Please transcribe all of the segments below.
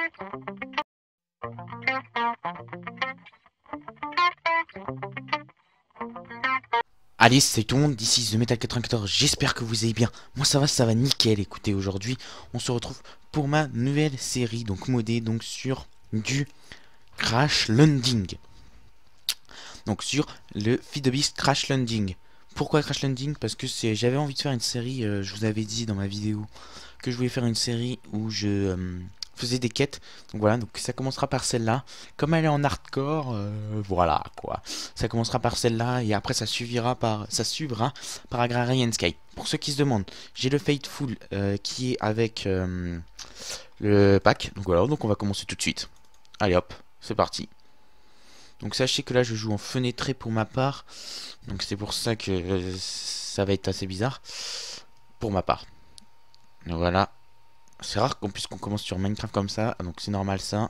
Allez, c'est tout le monde, d'ici The Metal 94, j'espère que vous allez bien. Moi ça va nickel. Écoutez, aujourd'hui, on se retrouve pour ma nouvelle série, donc modée, donc sur du Crash Landing. Donc sur le Feed the Beast Crash Landing. Pourquoi Crash Landing? Parce que j'avais envie de faire une série, je vous avais dit dans ma vidéo que je voulais faire une série où je faisais des quêtes. Donc voilà, donc ça commencera par celle-là. Comme elle est en hardcore, voilà quoi. Ça commencera par celle-là et après ça suivra par Agrarian Sky. Pour ceux qui se demandent, j'ai le Fateful qui est avec le pack. Donc voilà, donc on va commencer tout de suite. Allez hop, c'est parti. Donc sachez que là je joue en fenêtré pour ma part. Donc c'est pour ça que ça va être assez bizarre. Pour ma part. Donc voilà. C'est rare qu'on puisse qu'on commence sur Minecraft comme ça. Donc c'est normal ça.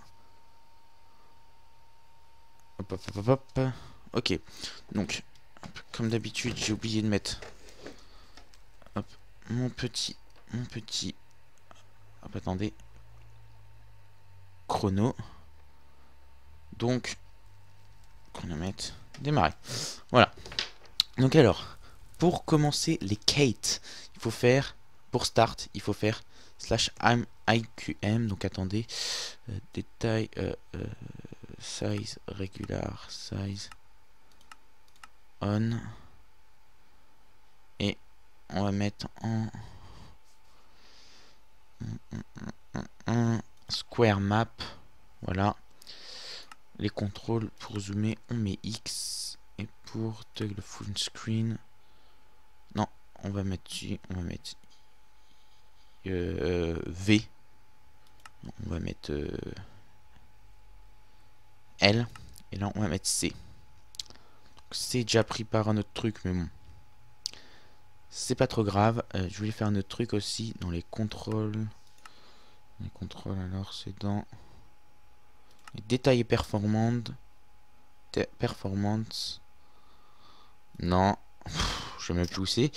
Hop hop hop hop hop. Ok. Donc, comme d'habitude, j'ai oublié de mettre hop, mon petit. Hop, attendez. Chrono. Donc, chronomètre. Démarrer. Voilà. Donc alors, pour commencer les quêtes, il faut faire, pour start, il faut faire /IQM, donc attendez, détail, size, regular, size, on, et on va mettre en square map, voilà, les contrôles pour zoomer, on met X, et pour toggle full screen, non, on va mettre V. On va mettre L. Et là, on va mettre C. C'est déjà pris par un autre truc, mais bon. C'est pas trop grave. Je voulais faire un autre truc aussi dans les contrôles. Les contrôles, alors, c'est dans les détails et performance. Non. Je sais même plus où c'est.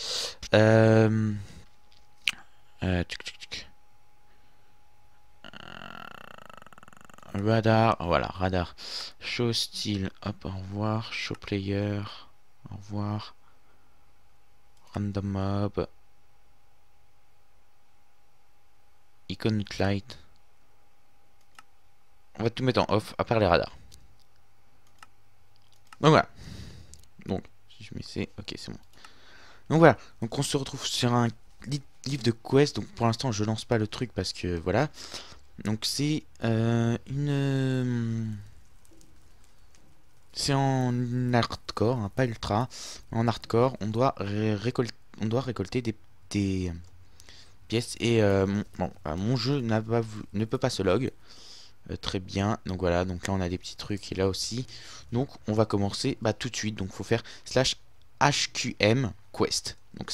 Radar, voilà, radar. Show style, hop, au revoir. Show player, au revoir. Random mob. Icon light. On va tout mettre en off, à part les radars. Donc voilà. Donc, si je mets C, ok, c'est bon. Donc voilà. Donc on se retrouve sur un livre de quest. Donc pour l'instant, je lance pas le truc parce que voilà. Donc c'est c'est en hardcore, hein, pas ultra. En hardcore, on doit récolter des pièces. Et mon jeu ne peut pas se log. Très bien. Donc voilà. Donc là, on a des petits trucs. Et là aussi. Donc on va commencer tout de suite. Donc il faut faire /HQM quest. Donc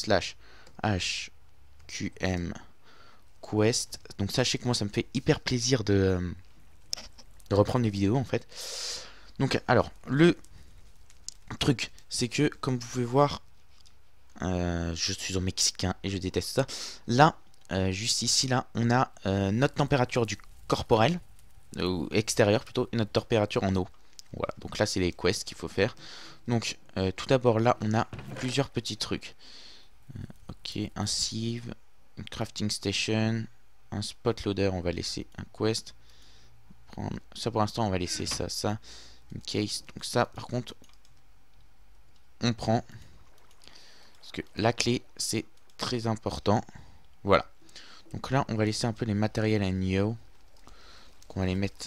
/HQM quest. Donc sachez que moi, ça me fait hyper plaisir de reprendre les vidéos en fait. Donc alors le truc c'est que comme vous pouvez voir je suis en mexicain et je déteste ça. Là juste ici là on a notre température du corporel ou extérieur plutôt et notre température en eau. Voilà, donc là c'est les quests qu'il faut faire. Donc tout d'abord là on a plusieurs petits trucs. Ok, un sieve, une crafting station, un spot loader, on va laisser un quest. Ça pour l'instant on va laisser ça. Une case, donc ça par contre on prend parce que la clé c'est très important. Voilà, donc là on va laisser un peu les matériels à Neo, donc on va les mettre,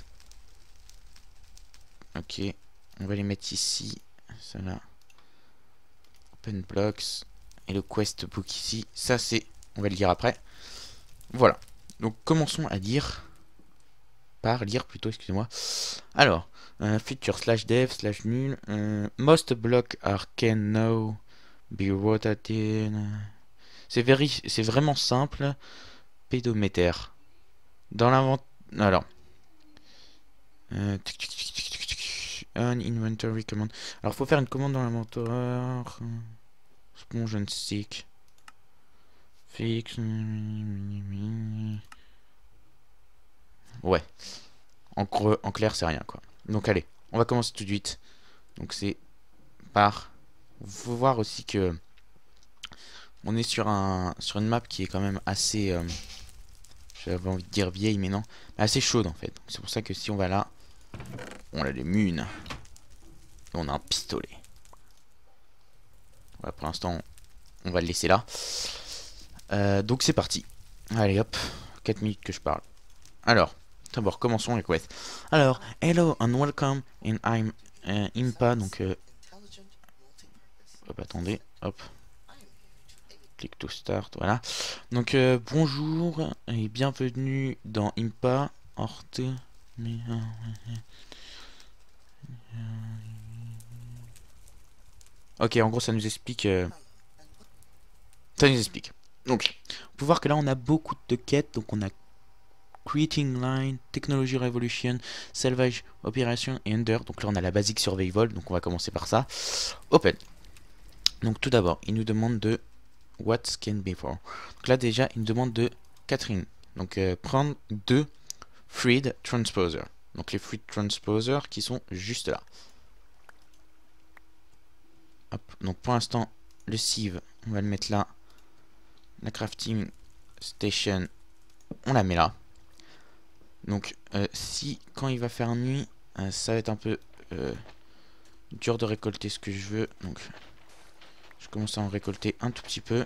ok, on va les mettre ici, ça là, open blocks, et le quest book ici, ça c'est, on va le lire après. Voilà, donc commençons à lire plutôt, excusez-moi. Alors feature /dev/nul most block are can now be rotated. C'est vraiment simple. Pédomètre. Dans l'inventaire. Alors. Un inventory command. Alors faut faire une commande dans l'inventaire. Sponge and stick. Fix. Ouais. En clair, c'est rien, quoi. Donc, allez, on va commencer tout de suite. Donc, c'est par... Faut voir aussi que... On est sur une map qui est quand même assez... j'avais envie de dire vieille, mais non. Assez chaude, en fait. C'est pour ça que si on va là... On a des munes. Et on a un pistolet. Voilà, pour l'instant, on va le laisser là. Donc, c'est parti. Allez, hop. 4 minutes que je parle. Alors, d'abord, commençons les quests. Alors, hello and welcome, and I'm Impa, donc... hop, attendez, hop. Click to start, voilà. Donc, bonjour et bienvenue dans Impa. Orte... Ok, en gros, ça nous explique... Ça nous explique. Donc, on peut voir que là, on a beaucoup de quêtes. Donc, on a Creating Line, Technology Revolution, Salvage Operation et Under. Donc là on a la basique survival, donc on va commencer par ça. Open. Donc tout d'abord, il nous demande de What can be for. Donc là déjà, il nous demande de Catherine. Donc prendre deux Freed Transposer. Donc les Freed Transposer qui sont juste là. Hop. Donc pour l'instant, le sieve, on va le mettre là. La crafting station, on la met là. Donc, si quand il va faire nuit, ça va être un peu dur de récolter ce que je veux. Donc, je commence à en récolter un tout petit peu.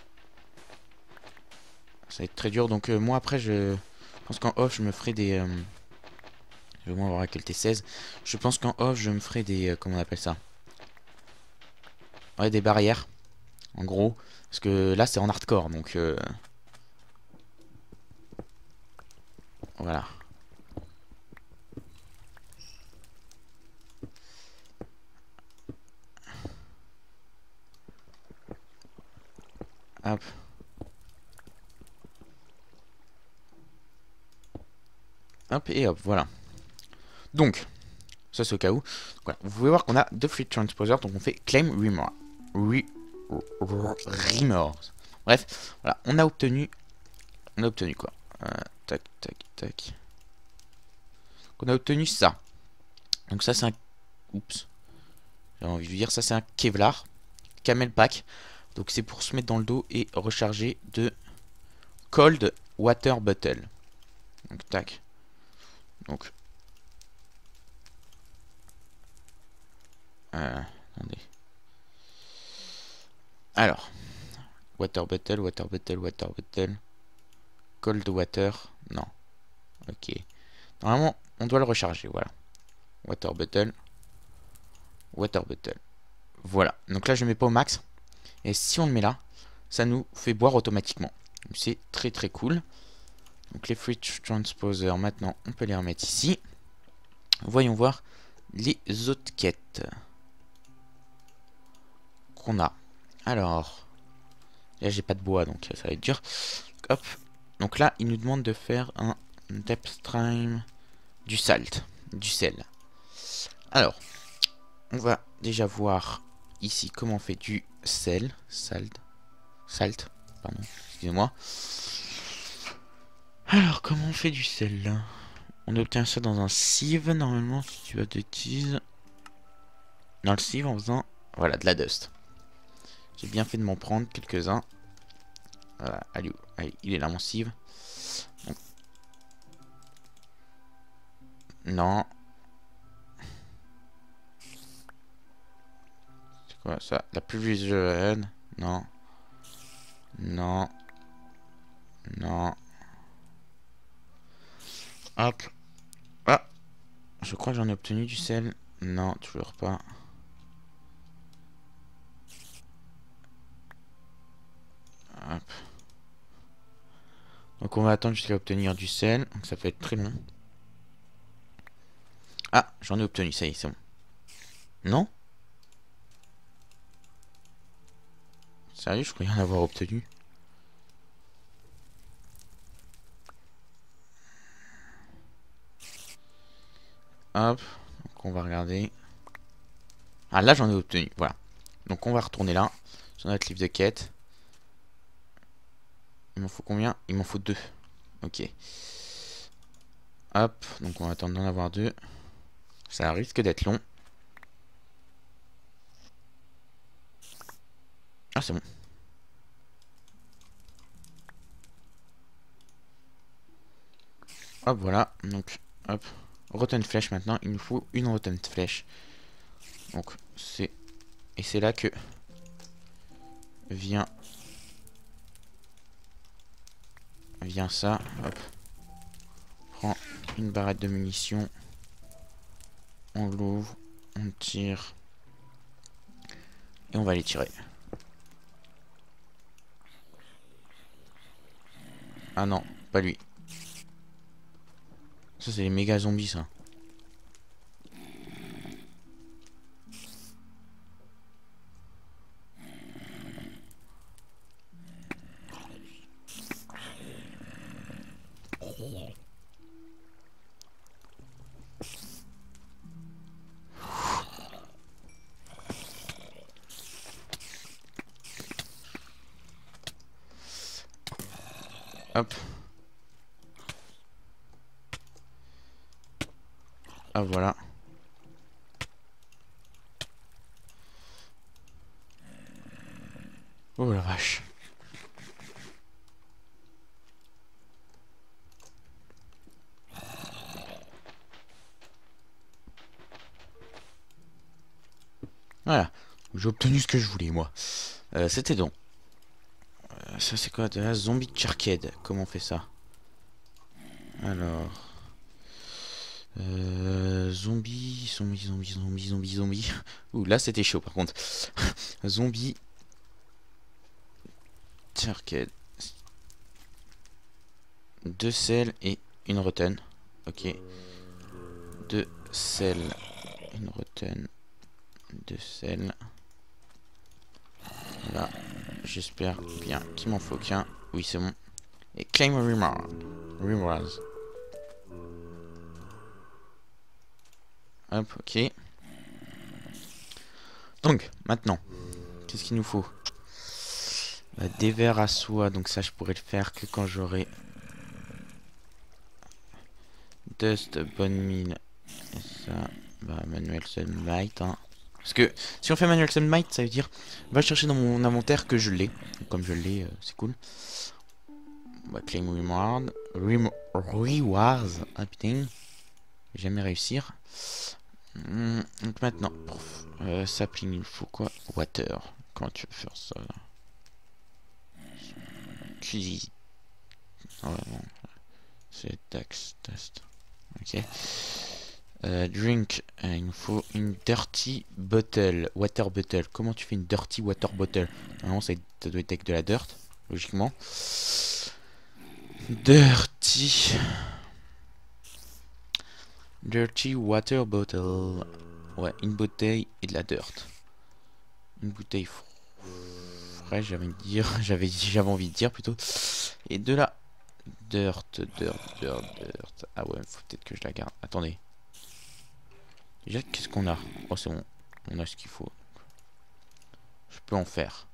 Ça va être très dur. Donc, moi, après, je pense qu'en off, je me ferai des... je vais au moins avoir récolté 16. Je pense qu'en off, je me ferai des... comment on appelle ça? Ouais, des barrières. En gros. Parce que là, c'est en hardcore. Donc, voilà. Hop. Hop et hop, voilà. Donc, ça c'est au cas où. Voilà. Vous pouvez voir qu'on a deux Freed Transposers, donc on fait Claim Remorse. Remorse. Bref, voilà, on a obtenu quoi. Tac, tac, tac. On a obtenu ça. Donc ça c'est un... Oups. J'ai envie de dire, ça c'est un Kevlar. Camel Pack. Donc c'est pour se mettre dans le dos et recharger de Cold Water Bottle. Donc tac. Donc... attendez. Alors. Water Bottle, Water Bottle, Water Bottle. Cold Water. Non. Ok. Normalement, on doit le recharger. Voilà. Water Bottle. Water Bottle. Voilà. Donc là, je ne mets pas au max. Et si on le met là, ça nous fait boire automatiquement. C'est très très cool. Donc les Free Transposer, maintenant, on peut les remettre ici. Voyons voir les autres quêtes qu'on a. Alors, là, j'ai pas de bois, donc ça va être dur. Hop. Donc là, il nous demande de faire un depth stream du salt, du sel. Alors, on va déjà voir ici comment on fait du sel, salt, pardon, excusez-moi. Alors, comment on fait du sel là? On obtient ça dans un sieve, normalement, si tu vas de bêtises. Dans le sieve, en faisant, voilà, de la dust. J'ai bien fait de m'en prendre quelques-uns. Voilà, allez, il est là mon sieve. Donc... Non. C'est quoi ça? La plus visuelle? Non. Non. Non. Hop. Ah. Je crois que j'en ai obtenu du sel. Non, toujours pas. Hop. Donc on va attendre jusqu'à obtenir du sel. Donc ça peut être très long. Ah, j'en ai obtenu, ça y est, c'est bon. Non? Sérieux, je croyais en avoir obtenu. Hop, donc on va regarder. Ah là j'en ai obtenu, voilà. Donc on va retourner là, sur notre livre de quête. Il m'en faut combien? Il m'en faut 2. Ok. Hop, donc on va attendre d'en avoir 2. Ça risque d'être long. Ah, c'est bon. Hop, voilà. Donc, hop. Rotten flèche maintenant. Il nous faut une rotten flèche. Donc, c'est... Et c'est là que... Vient ça. Hop. Prends une barrette de munitions. On l'ouvre. On tire. Et on va les tirer. Ah non, pas lui. Ça, c'est les méga zombies, ça. Hop. Ah, voilà. Oh la vache. Voilà. J'ai obtenu ce que je voulais, moi. C'était donc. Ça, c'est quoi? De la zombie charcade. Comment on fait ça? Alors... zombie. Ouh, là, c'était chaud, par contre. Zombie... Charcade. 2 sels et une rotten. Ok. 2 sels. Une rotten. 2 sels. Voilà. J'espère bien qu'il m'en faut qu'un. Oui, c'est bon. Et claim reward. Rewards. Hop, ok. Donc, maintenant, qu'est-ce qu'il nous faut? Des verres à soie. Donc ça, je pourrais le faire que quand j'aurai Dust, bonne mine. Et ça, bah, Manuel Sunlight. Hein. Parce que si on fait Manuel Sunlight, ça veut dire va chercher dans mon inventaire que je l'ai. Comme je l'ai, c'est cool. Bah, claim reward. Rewards. Ah putain. Jamais réussir. Donc maintenant, sapling, il faut quoi? Water. Comment tu veux faire ça là? Cuisine. Oh, non. C'est tax test. Ok. Drink, il nous faut une dirty bottle, water bottle. Comment tu fais une dirty water bottle? Normalement, ça doit être avec de la dirt, logiquement. Dirty water bottle. Ouais, une bouteille et de la dirt. Une bouteille fraîche, j'avais envie de dire plutôt. Et de la dirt. Ah ouais, faut peut-être que je la garde. Attendez. Déjà, qu'est-ce qu'on a? Oh, c'est bon. On a ce qu'il faut. Je peux en faire.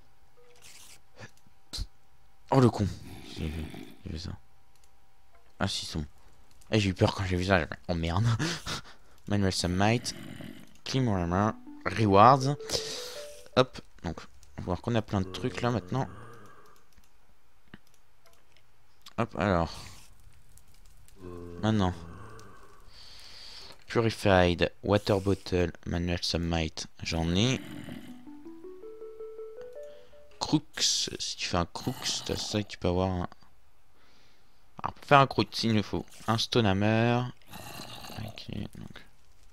Oh, le con. J'ai vu ça. Ah, si, c'est bon. Eh, j'ai eu peur quand j'ai vu ça. Oh, merde. Manuel Summit. Clean Armor. Rewards. Hop. Donc, on va voir qu'on a plein de trucs là maintenant. Hop, alors. Maintenant. Purified Water Bottle, Manuel Summit, j'en ai. Crooks, si tu fais un crooks, t'as ça, tu peux avoir un... Alors pour faire un crooks, il nous faut un stone hammer. Ok, donc...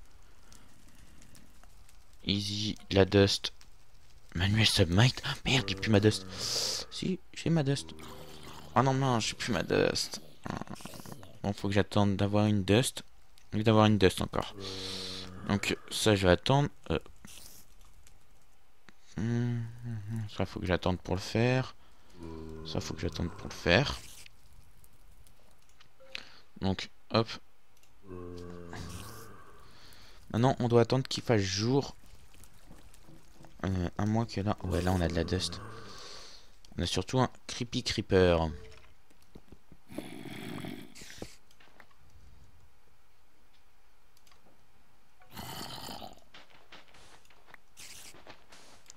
Easy, la dust. Manuel Summit, merde, j'ai plus ma dust. Si, j'ai ma dust. Oh non, non, j'ai plus ma dust. Bon, faut que j'attende d'avoir une dust. Et d'avoir une dust encore. Donc ça je vais attendre. Ça faut que j'attende pour le faire. Ça faut que j'attende pour le faire. Donc hop. Maintenant on doit attendre qu'il fasse jour. Un mois que là. Ouais là on a de la dust. On a surtout un creepy creeper.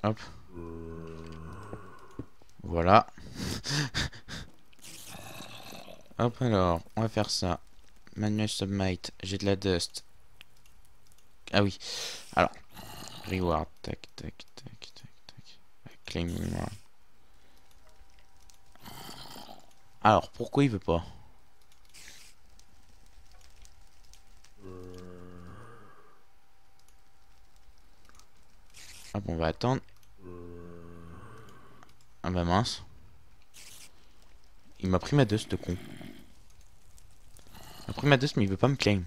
Hop. Voilà. Hop, alors, on va faire ça. Manual Submite, j'ai de la dust. Ah oui. Alors, reward. Tac, tac, tac, tac, tac. Claim reward. Alors, pourquoi il veut pas? Hop, on va attendre. Ah bah mince. Il m'a pris ma dust, con. Il m'a pris ma dust, mais il veut pas me claim.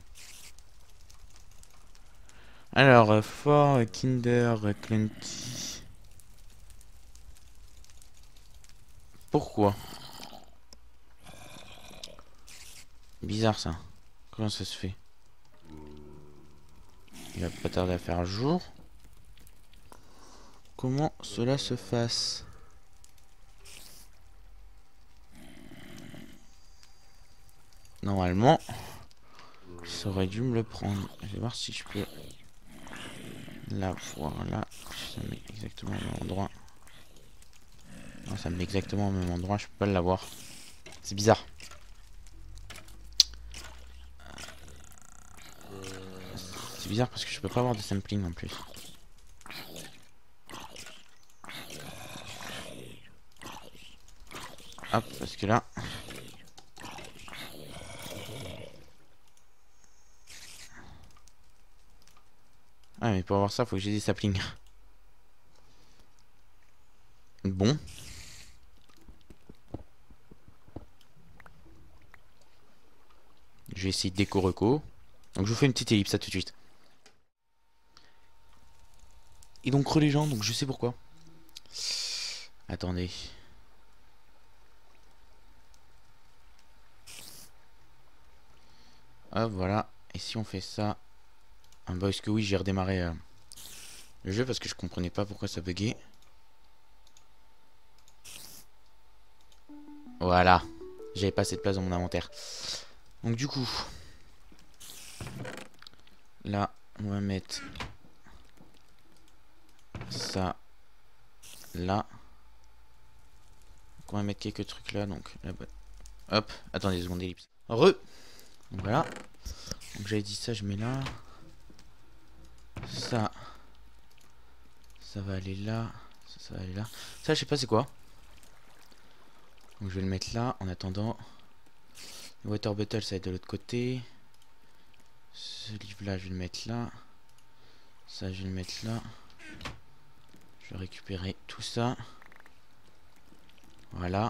Alors, for Kinder Clenty. Pourquoi? Bizarre ça. Comment ça se fait? Il va pas tarder à faire jour. Comment cela se fasse? Normalement, ça aurait dû me le prendre. Je vais voir si je peux l'avoir là. Ça me met exactement au même endroit. Non, ça me met exactement au même endroit. Je peux pas l'avoir. C'est bizarre. C'est bizarre parce que je peux pas avoir de sampling en plus. Hop, parce que là... Ah mais pour avoir ça, faut que j'ai des saplings. Bon. Je vais essayer de déco reco. Donc je vous fais une petite ellipse, à tout de suite. Et donc les gens, donc je sais pourquoi. Attendez. Hop, voilà. Et si on fait ça... Ah bah est-ce que oui, j'ai redémarré le jeu parce que je comprenais pas pourquoi ça buguait. Voilà. J'avais pas assez de place dans mon inventaire. Donc du coup... Là, on va mettre... ça... là. Donc on va mettre quelques trucs là, donc... Là, hop, attendez 2 secondes d'ellipse. Donc voilà. Donc j'avais dit ça, je mets là. Ça... ça va aller là. Ça va aller là. Ça, je sais pas c'est quoi. Donc je vais le mettre là, en attendant. Water bottle, ça va être de l'autre côté. Ce livre là, je vais le mettre là. Ça, je vais le mettre là. Je vais récupérer tout ça. Voilà.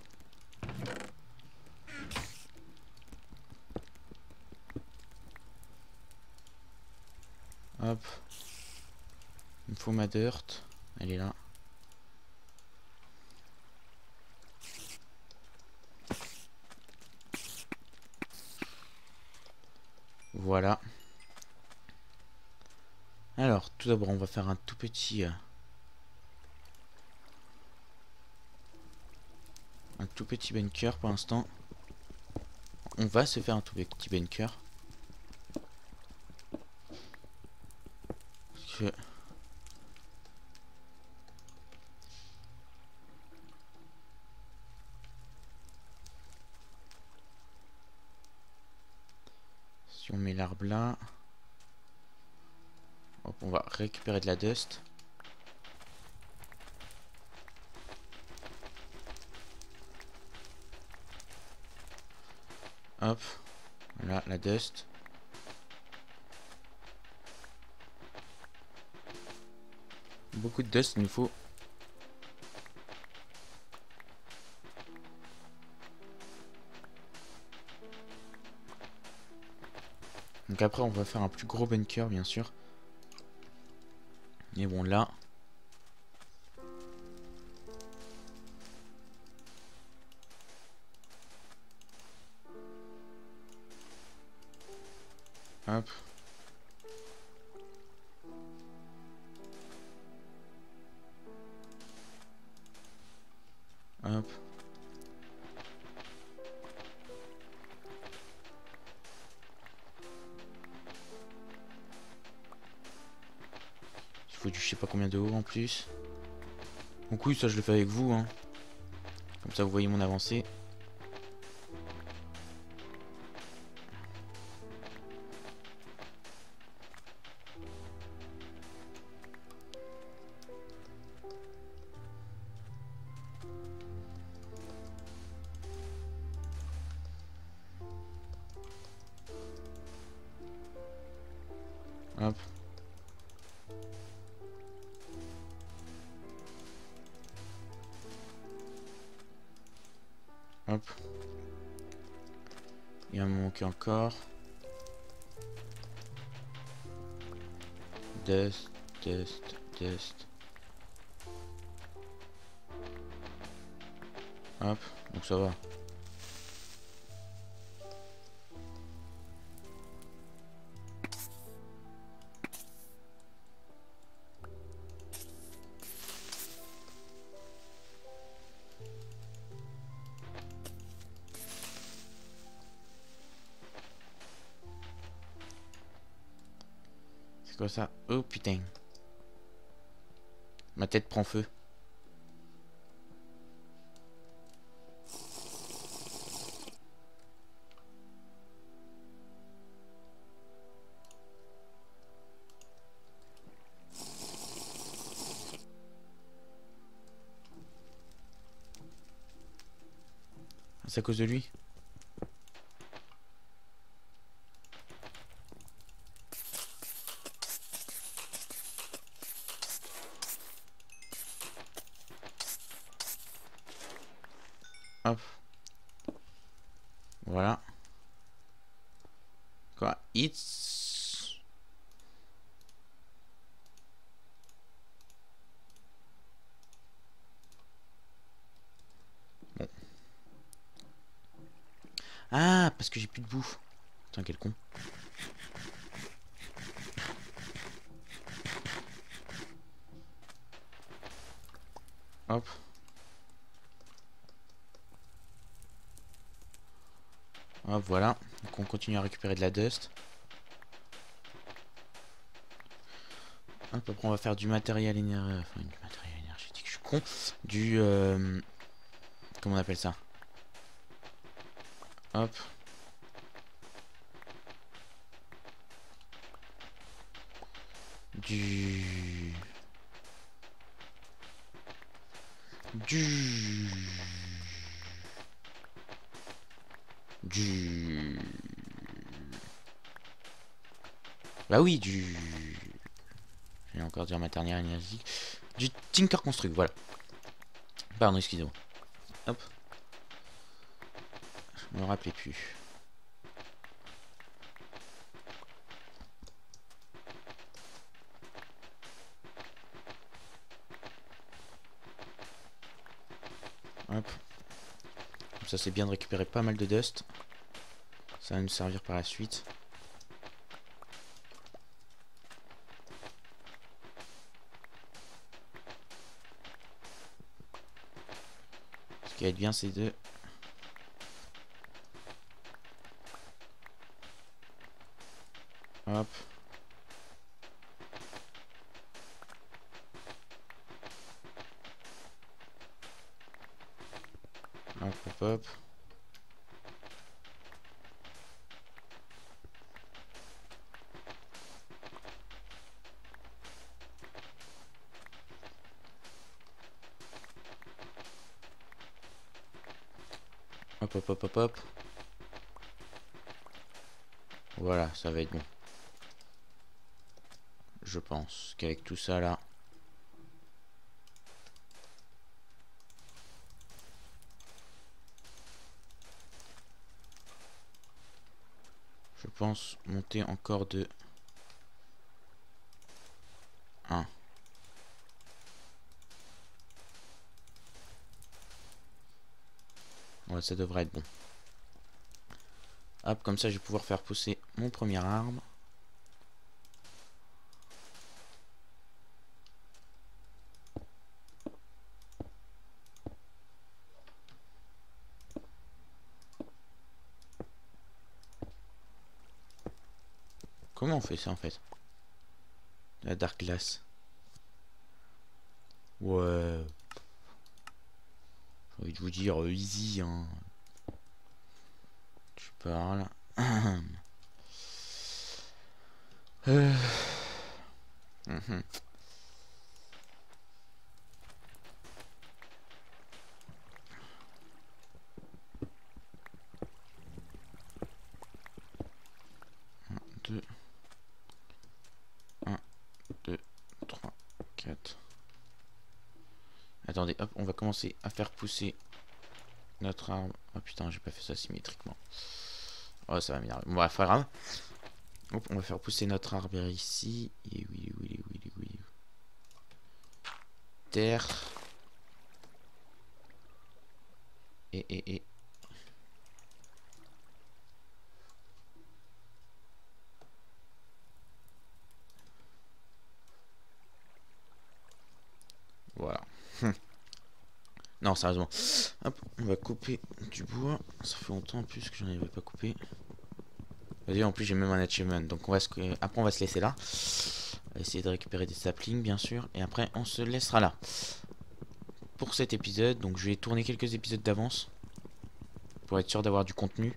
Hop. Il me faut ma dirt. Elle est là. Voilà. Alors, tout d'abord, on va faire un tout petit... un tout petit bunker pour l'instant. On va se faire un tout petit bunker. Parce que... si on met l'arbre là... hop, on va récupérer de la dust. Hop. Voilà, la dust. Beaucoup de dust, il nous faut. Donc après, on va faire un plus gros bunker, bien sûr. Mais bon, là... hop. Hop. Il faut du je sais pas combien de haut en plus. Donc oui, ça je le fais avec vous, hein. Comme ça vous voyez mon avancée. Hop. Hop. Il en manque encore. Dust, dust, dust. Hop, donc ça va. C'est quoi ça? Oh putain. Ma tête prend feu. C'est à cause de lui? Hop. Voilà. Quoi? It's... Bon. Ah, parce que j'ai plus de bouffe. Putain, quel con. Hop. Hop, voilà. Donc on continue à récupérer de la dust. Hop, après on va faire du matériel énergétique. Enfin, du matériel énergétique, je suis con. Du... comment on appelle ça? Hop. Du... Du... Du... Bah oui, du... J'ai encore dire matériel énergétique. Du Tinker Construct, voilà. Pardon, excusez-moi. Hop. Je me rappelais plus. Hop. Comme ça, c'est bien de récupérer pas mal de dust. Ça va nous servir par la suite. Ce qui va être bien, c'est de... Hop. Hop, hop, hop. Hop, hop, hop, hop, hop. Voilà, ça va être bon. Je pense qu'avec tout ça là... Je pense monter encore de... 1. Ouais, ça devrait être bon. Hop, comme ça je vais pouvoir faire pousser mon premier arbre. Comment on fait ça en fait? La Dark Glass. Ouais. J'ai envie de vous dire easy, hein. Je parle. Euh... mhm. 2, 1, 2, 3, 4. Attendez, hop, on va commencer à faire pousser notre arbre. Oh putain, j'ai pas fait ça symétriquement. Oh, ça va m'énerver. Bon, bah, pas grave. Hop, on va faire pousser notre arbre ici. Et oui, oui, oui, oui, oui. Terre. Et. Voilà. Non, sérieusement. Hop, on va couper du bois. Ça fait longtemps en plus que j'en avais pas coupé. Vas-y, en plus j'ai même un achievement. Donc on va après on va se laisser là. On va essayer de récupérer des saplings bien sûr. Et après on se laissera là. Pour cet épisode, donc je vais tourner quelques épisodes d'avance. Pour être sûr d'avoir du contenu.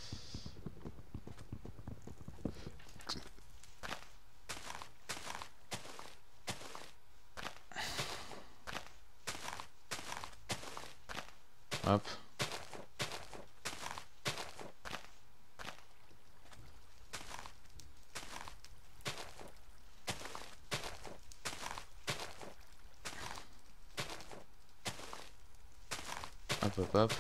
Hop. Hop, hop, hop.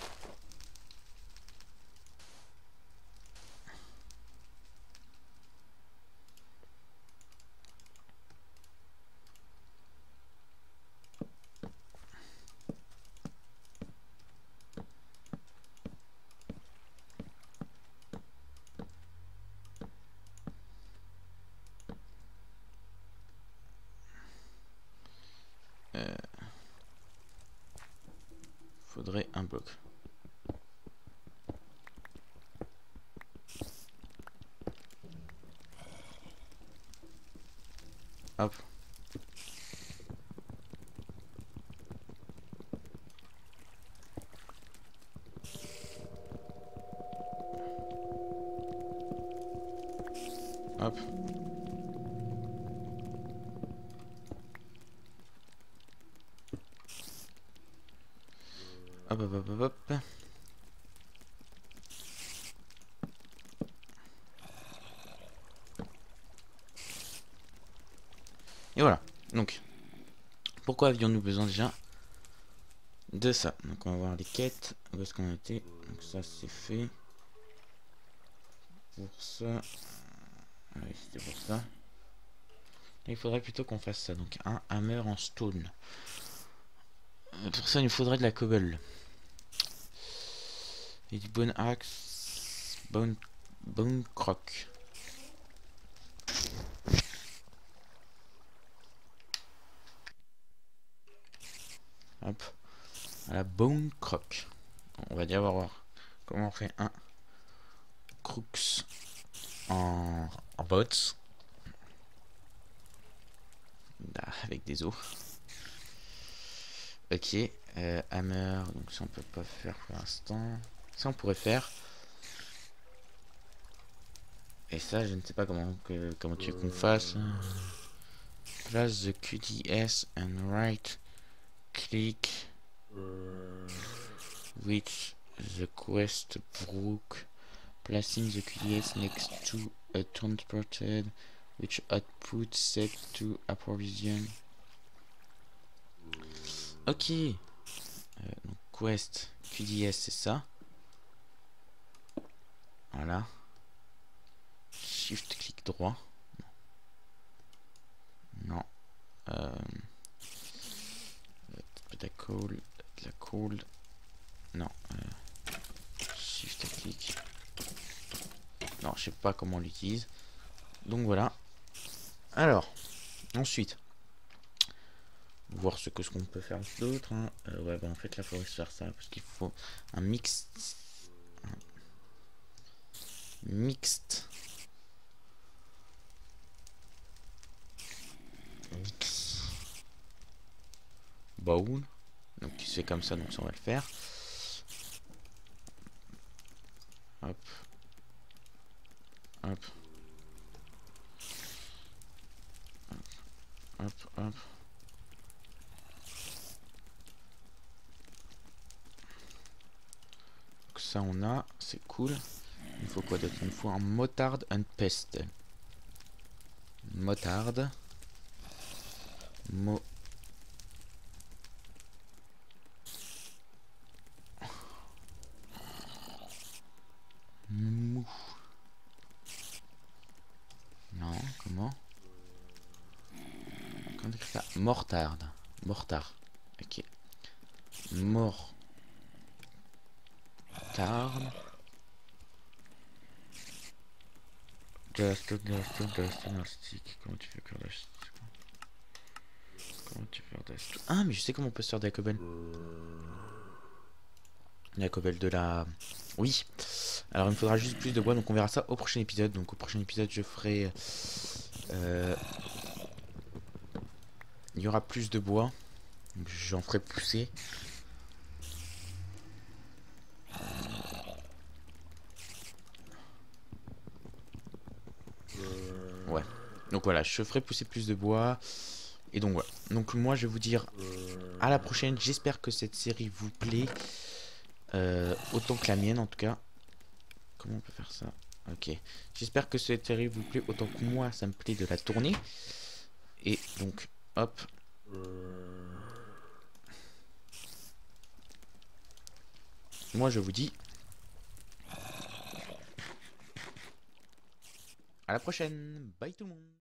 Faudrait un bloc. Hop. Hop. Hop, hop, hop, hop, hop. Et voilà. Donc, pourquoi avions-nous besoin déjà de ça? Donc, on va voir les quêtes. Où est-ce qu'on était? Donc, ça, c'est fait. Pour ça. Oui, c'était pour ça. Et il faudrait plutôt qu'on fasse ça. Donc, un hammer en stone. Pour ça, il nous faudrait de la cobble. Et du bone axe. Bone croc. Hop. À la bone croc. On va d'abord voir comment on fait un crux en bots. Avec des os. Ok. Hammer. Donc ça on peut pas faire pour l'instant. Ça on pourrait faire. Et ça je ne sais pas comment tu veux qu'on fasse. Place the QDS and right click with the quest brook. Placing the QDS next to a transported which output set to approvision. Ok. Donc quest QDS c'est ça. Voilà. Shift clic droit. Non. La cold. Non. Shift clic. Non, je sais pas comment on l'utilise. Donc voilà. Alors, ensuite, voir ce qu'on peut faire d'autre. Hein. Ouais, bah en fait, là, il faudrait se faire ça parce qu'il faut un mixte. Mixte. Bowl. Donc, c'est comme ça, donc ça, on va le faire. Hop, hop. Donc ça on a, c'est cool. Il faut quoi d'autre? Il faut un motard and pest. Motarde. Mou. Non, comment? Comment écrit ça? Mortarde. Mortard. Ok. Mortarde. Elastique. Comment tu fais faire de la... Comment tu fais faire de la... Ah, mais je sais comment on peut se faire de la cobble. La cobble de la... Oui. Alors, il me faudra juste plus de bois, donc on verra ça au prochain épisode. Donc, au prochain épisode, je ferai... il y aura plus de bois. J'en ferai pousser. Ouais. Donc voilà, je ferai pousser plus de bois. Et donc voilà. Donc moi je vais vous dire à la prochaine. J'espère que cette série vous plaît. Autant que la mienne en tout cas. Comment on peut faire ça? Ok. J'espère que cette série vous plaît autant que moi ça me plaît de la tourner. Et donc hop. Moi je vous dis à la prochaine. Bye tout le monde.